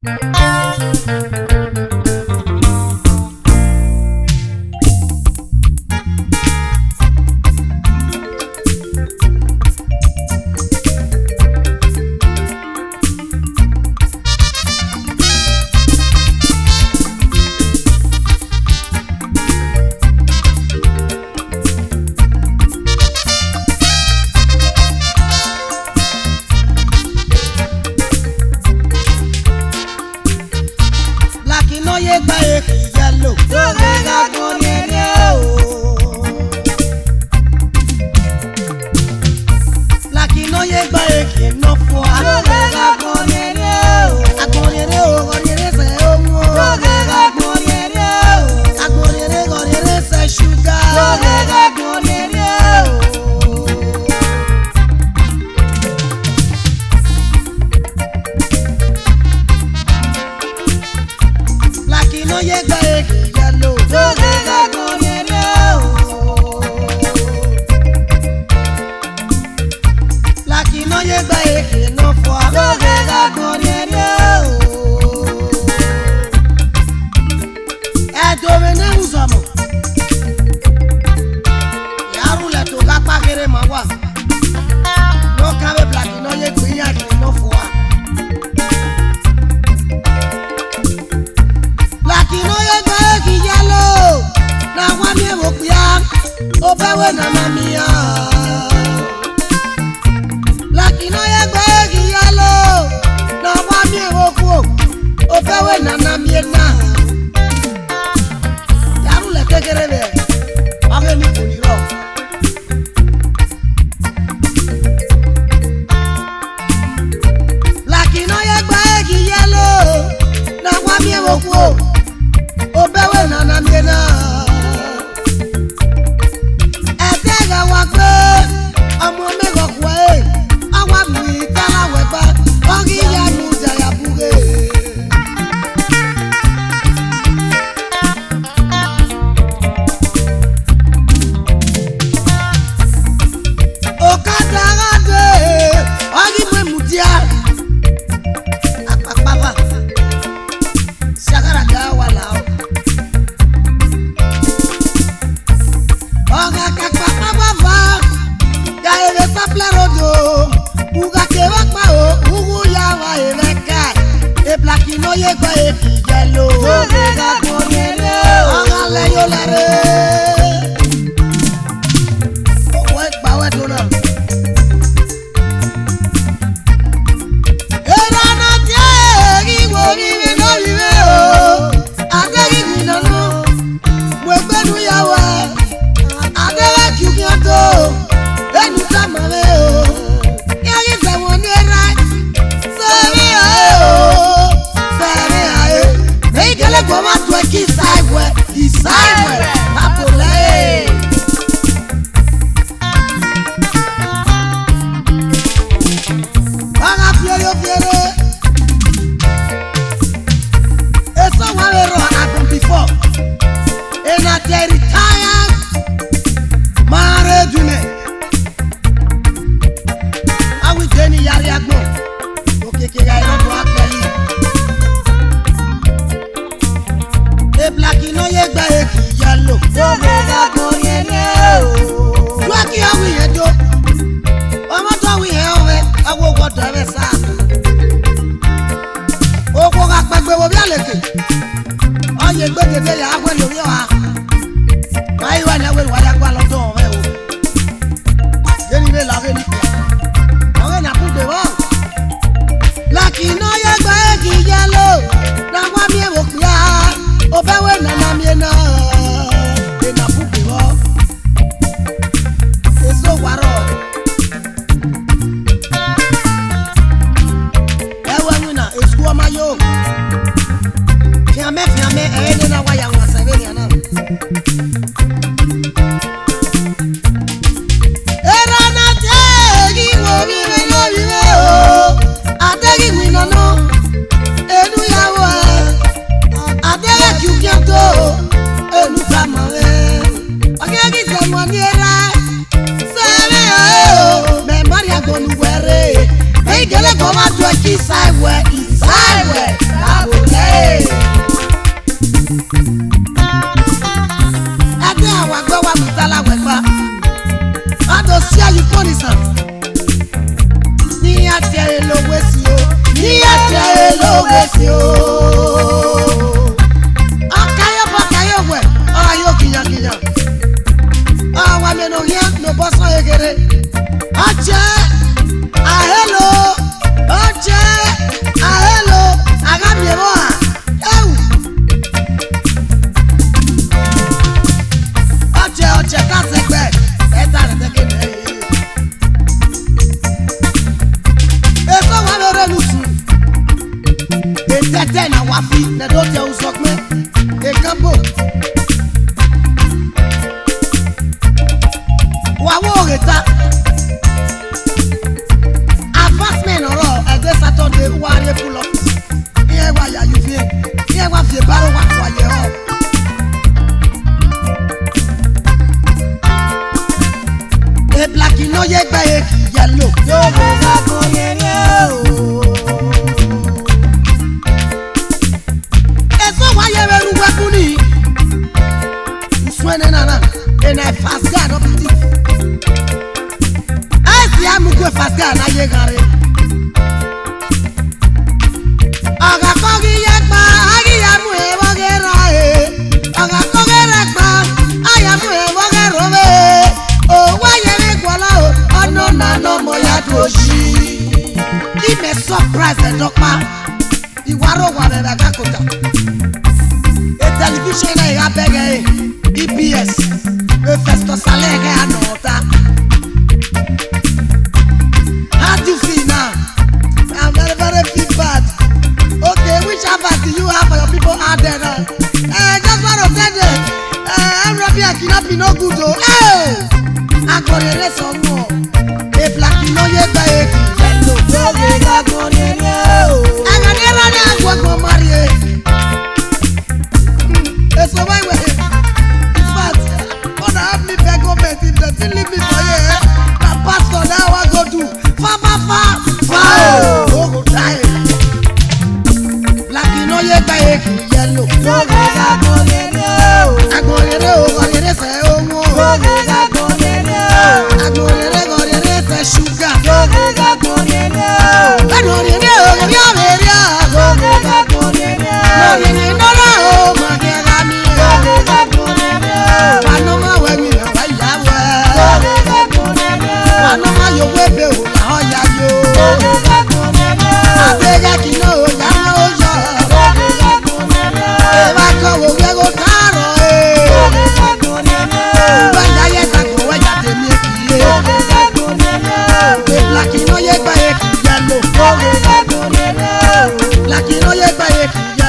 Igele go ma do a kiss I wear, tete na wafi ne do te usokme e kambo wa wo reta advancement oro egbe Saturday wa re pull up iye wa ya you fie iye wa fie baro wa ye ho e black no ye gba e yellow yo go ga go ye o eso wa ye beru wekuni uswene nana en a fast guy no piti asi amu go fast guy na ye gare aga kogi ye gba agi amu e wo ge ra e aga kogi re gba ayamu e wo ge ro be o wa ye re gbola o ono na no mo ya doji ime surprise e dokpa iwaro wa be ga kota e television na ya bege EBS le festo salaire anota how do you feel now? I'm very feel bad. Okay, which advice do you have for your people out there now? Just want to tell them I'm Robbie Akinobi no good oh hey I got a race on more a black no ye ba e hello go ga go ne o I got never na go marry so why we in fact wanna have me beg government if they still leave me for here na pastor now I go do fa oh go die black no ye ba e yellow go ga go ne o agorere se o mo go ga go ne o agorere se sugar go ga go ne o agorere o ya veria go ga go ne o no no o ma ke ga mi go ga go ne o pano ma we mi wa ya we go ga go ne o pano ma yo we be o la ho ya yo go ga go ne o abega ki no ya o yo go ga go ne o e ba ko wo we go taro go ga go ne o ba ya ye ta ko we ya te mi ki go ga go ne o e black no ye gba ye ki yellow go ga go ne o black no ye gba ye ki